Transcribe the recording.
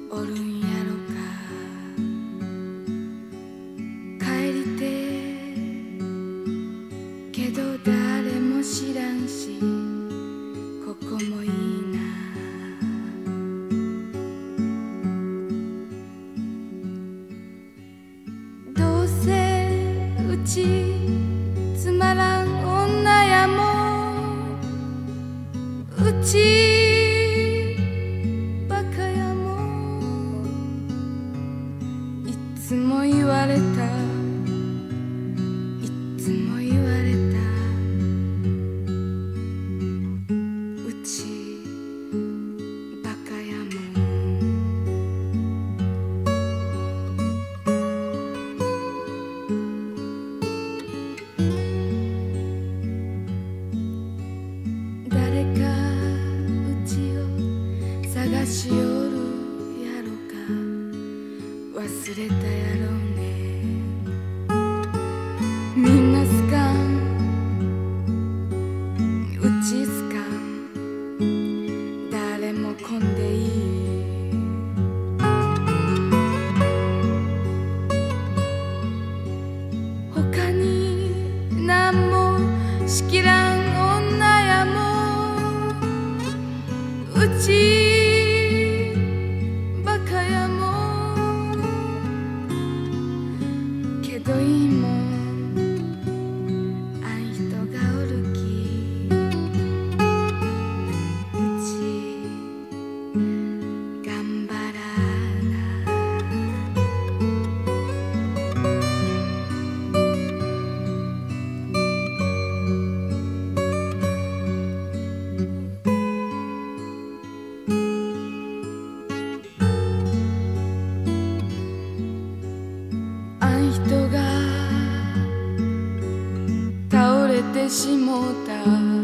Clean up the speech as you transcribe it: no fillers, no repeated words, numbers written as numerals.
おるんやろか。帰りてけど誰も知らんし、ここもいいな。どうせうちつまらん女やもん、うちバカやもん。いつも言われた、いつも言われた。うちバカやもん。誰かうちを探しおるやろか。忘れたやろね。みんな好かん、うち好かん。誰も来んでいい。他になんもしきらん女やもん、うちバカやもん。けどいいもん、あん人がおるき。うち頑張らな。あん人が倒れてしもうた。